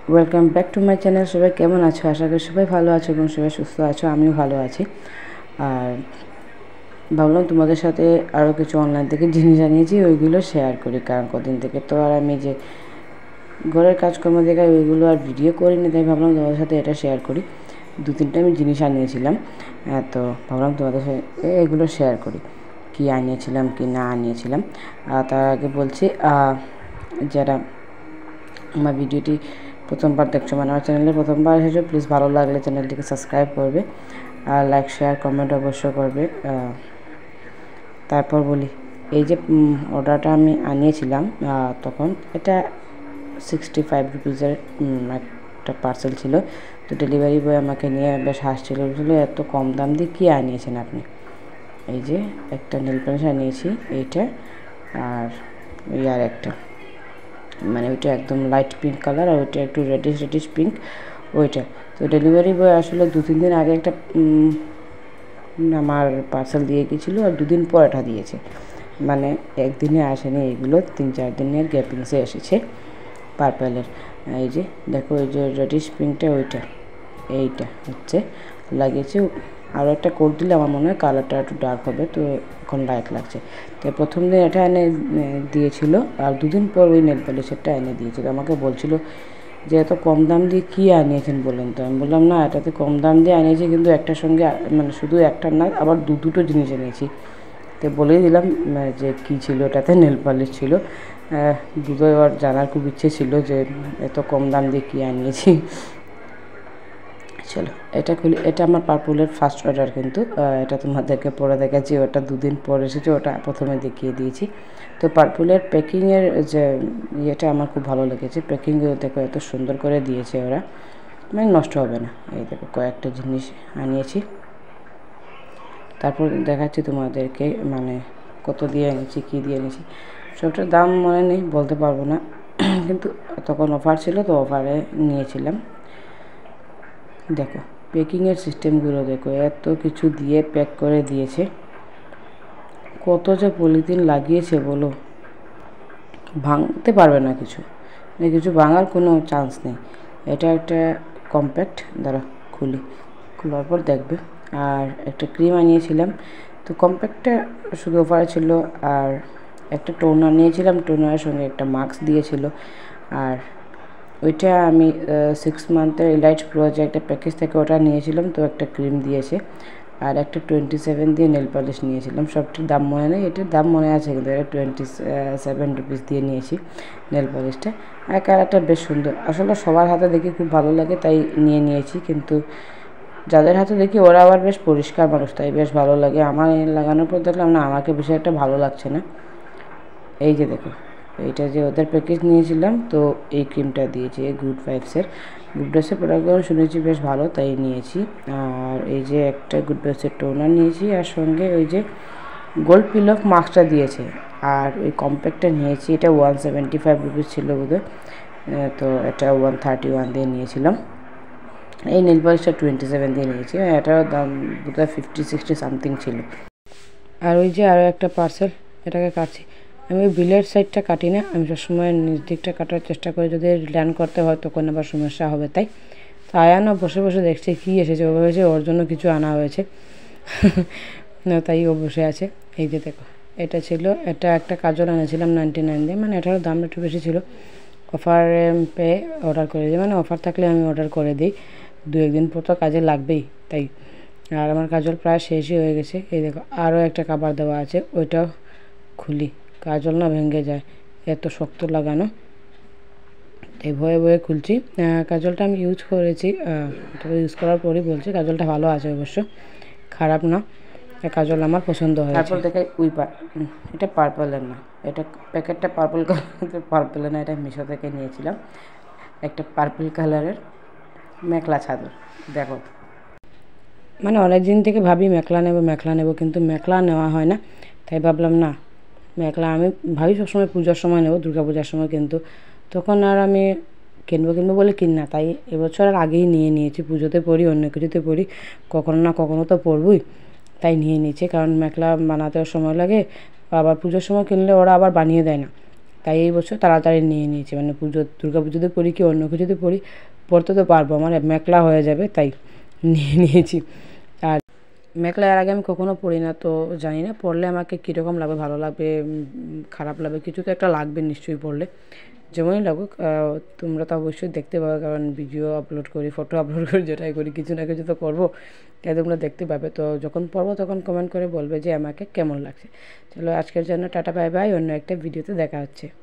Welcome back to my channel. সবাই কেমন আছো? আশা করি সবাই ভালো আছো এবং সবাই সুস্থ আছো। আমিও ভালো আছি। আর ভাবলাম তোমাদের সাথে আরও কিছু অনলাইন থেকে জিনিস আনিয়েছি, ওইগুলো শেয়ার করি। কারণ কদিন থেকে তো আর আমি যে ঘরের কাজকর্ম দেখাই ওইগুলো আর ভিডিও করিনি, তাই ভাবলাম তোমাদের সাথে এটা শেয়ার করি। 2-3টা আমি জিনিস আনিয়েছিলাম, তো ভাবলাম তোমাদের সাথে এগুলো শেয়ার করি, কি আনিয়েছিলাম কি না আনিয়েছিলাম। তার আগে বলছি, যারা আমার ভিডিওটি প্রথমবার দেখছো, মানে আমার চ্যানেলে প্রথমবার এসেছো, প্লিজ ভালো লাগলে চ্যানেলটিকে সাবস্ক্রাইব করবে আর লাইক শেয়ার কমেন্ট অবশ্যই করবে। তারপর বলি, এই যে অর্ডারটা আমি আনিয়েছিলাম, তখন এটা 65 রুপিজের একটা পার্সেল ছিল। তো ডেলিভারি বয় আমাকে নিয়ে বেশ হাসছিল, বলছিল এত কম দাম দিয়ে কী আনিয়েছেন আপনি। এই যে একটা নেল পালিশ আনিয়েছি এইটা, আর ওই আর একটা, মানে ওইটা একদম লাইট পিঙ্ক কালার আর ওইটা একটু রেডিশ পিঙ্ক ওইটা। তো ডেলিভারি বয় আসলে 2-3 দিন আগে একটা আমার পার্সেল দিয়ে গিয়েছিলো আর 2 দিন পর এটা দিয়েছে, মানে একদিনে আসেনি, এগুলো 3-4 দিনের গ্যাপিংসে এসেছে পার্পলের। এই যে দেখো, এই যে রেডিশ পিঙ্কটা ওইটা, এইটা হচ্ছে লাগিয়েছে। আরও একটা কোড দিলে আমার মনে হয় কালারটা একটু ডার্ক হবে, তো এখন লাইট লাগছে। তো প্রথম দিন এটা এনে দিয়েছিল আর 2 দিন পর ওই নেল পলিশেরটা এনে দিয়েছিল। আমাকে বলছিল যে এত কম দাম দিয়ে কী আনিয়েছেন বলেন তো। আমি বললাম না, এটাতে কম দাম দিয়ে আনিয়েছি, কিন্তু একটার সঙ্গে মানে শুধু একটা না, আবার দুটো জিনিস এনেছি। তো বলেই দিলাম যে কী ছিল এটাতে। নেল পলিশ ছিল। দুটো এবার জানার খুব ইচ্ছে ছিল যে এত কম দাম দিয়ে কী আনিয়েছি। চলো এটা খুলি। এটা আমার পার্পলের ফার্স্ট অর্ডার, কিন্তু এটা তোমাদেরকে পরে দেখাচ্ছি। ওটা 2 দিন পর এসেছে, ওটা প্রথমে দেখিয়ে দিয়েছি। তো পার্পলের প্যাকিংয়ের যে ইয়েটা আমার খুব ভালো লেগেছে। প্যাকিংগুলো দেখো এত সুন্দর করে দিয়েছে ওরা, মানে নষ্ট হবে না। এই দেখো কয়েকটা জিনিস আনিয়েছি, তারপর দেখাচ্ছি তোমাদেরকে মানে কত দিয়ে এনেছি, কী দিয়ে এনেছি। সবটার দাম মনে নেই, বলতে পারবো না, কিন্তু তখন অফার ছিল তো অফারে নিয়েছিলাম। দেখো প্যাকিংয়ের সিস্টেমগুলো দেখো, এত কিছু দিয়ে প্যাক করে দিয়েছে। কত যে পলিথিন লাগিয়েছে বলো, ভাঙতে পারবে না কিছু, মানে কিছু ভাঙার কোনো চান্স নেই। এটা একটা কম্প্যাক্ট, দ্বারা খোলার পর দেখবে। আর একটা ক্রিম আনিয়েছিলাম, তো কম্প্যাক্টটা শুধু অফারে ছিল। আর একটা টোনার নিয়েছিলাম, টোনারের সঙ্গে একটা মাস্ক দিয়েছিল। আর ওইটা আমি 6 মান্থের এলাইট প্রো যে একটা প্যাকেজ থেকে ওটা নিয়েছিলাম, তো একটা ক্রিম দিয়েছে। আর একটা 27 দিয়ে নেল পলিশ নিয়েছিলাম। সবটির দাম মনে নেই, এটার দাম মনে আছে, কিন্তু এটা 27 রুপিস দিয়ে নিয়েছি নেল পলিশটা। আর কালারটা বেশ সুন্দর, আসলে সবার হাতে দেখি খুব ভালো লাগে তাই নিয়েছি, কিন্তু যাদের হাতে দেখি ওরা আবার বেশ পরিষ্কার মানুষ, তাই বেশ ভালো লাগে। আমার লাগানোর পর দেখলাম না, আমাকে বেশি একটা ভালো লাগছে না। এই যে দেখো, এইটা যে ওদের প্যাকেজ নিয়েছিলাম, তো এই ক্রিমটা দিয়েছি গুড ভাইবসের। গুড ভাইবসের প্রোডাক্টগুলো শুনেছি বেশ ভালো, তাই নিয়েছি। আর এই যে একটা গুড ভাইবসের টোনার নিয়েছি, আর সঙ্গে ওই যে গোল্ড পিল অফ মাস্কটা দিয়েছে। আর ওই কম্প্যাক্টটা নিয়েছি, এটা 175 রুপিস ছিল বোধহয়, তো এটা 131 দিয়ে নিয়েছিলাম। এই নেল পলিশটা 27 দিয়ে নিয়েছি, এটার দাম বোধহয় 50-60 সামথিং ছিল। আর ওই যে আরও একটা পার্সেল, এটাকে কাটছি। আমি ওই বিলের সাইডটা কাটি না, আমি সবসময় নিচ দিকটা কাটার চেষ্টা করি, যদি রিটার্ন করতে হয় তখন আবার সমস্যা হবে। তাই তো আয়ানও বসে বসে দেখছে কী এসেছে, ও ভেবেছে ওর জন্য কিছু আনা হয়েছে। তাই ও বসে আছে। এই যে দেখো, এটা ছিল, এটা একটা কাজল এনেছিলাম 99 দিয়ে, মানে এটারও দাম একটু বেশি ছিল। অফারে পেয়ে অর্ডার করে দিই, মানে অফার থাকলে আমি অর্ডার করে দিই, 2-1 দিন পর তো কাজে লাগবেই তাই। আর আমার কাজল প্রায় শেষই হয়ে গেছে। এই দেখো আরও একটা কাবার দেওয়া আছে, ওইটাও খুলি, কাজল না ভেঙে যায়, এত শক্ত লাগানো, এই ভয়ে ভয়ে খুলছি। কাজলটা আমি ইউজ করেছি, তবে ইউজ করার পরই বলছি কাজলটা ভালো আছে, অবশ্য খারাপ না। কাজল আমার পছন্দ হয়েছে। তারপর দেখাই এটা পার্পলের না, এটা প্যাকেটটা পার্পল কালার, পার্পলের না, এটা মিশো থেকে নিয়েছিলাম। একটা পার্পল কালারের মেখলা চাদর। দেখো, মানে অনেক দিন থেকে ভাবি মেখলা নেব, কিন্তু মেখলা নেওয়া হয় না, তাই ভাবলাম না মেখলা আমি ভাবি সবসময় পূজার সময় নেব, দুর্গা পূজার সময়, কিন্তু তখন আর আমি কিনবো বলে না, তাই এবছর আর আগেই নিয়েছি। পুজোতে পরি, অন্য কিছুতে পরি, কখনো না কখনো তো পরবই, তাই নিয়েছি। কারণ মেখলা বানাতেও সময় লাগে, আবার পুজোর সময় কিনলে ওরা আবার বানিয়ে দেয় না, তাই এই বছর তাড়াতাড়ি নিয়ে নিয়েছি, মানে দুর্গা পুজোতে পড়ি কি অন্য কিছুতে পড়ি, পড়তে তো পারবো, আমার মেখলা হয়ে যাবে, তাই নিয়ে নিয়েছি। আর মেখলা এর আগে আমি কখনো পড়ি না, তো জানি না পড়লে আমাকে কীরকম লাগবে, ভালো লাগবে খারাপ লাগবে, কিছু তো একটা লাগবে নিশ্চয়ই পড়লে, যেমনই লাগুক। তোমরা তো অবশ্যই দেখতে পাবে, কারণ ভিডিও আপলোড করি, ফটো আপলোড করি, যেটাই করি কিছু না কিছু তো করবো, তাই তোমরা দেখতে পাবে। তো যখন পড়বো তখন কমেন্ট করে বলবে যে আমাকে কেমন লাগছে। চলো আজকের জন্য টাটা বাই বাই, অন্য একটা ভিডিওতে দেখা হচ্ছে।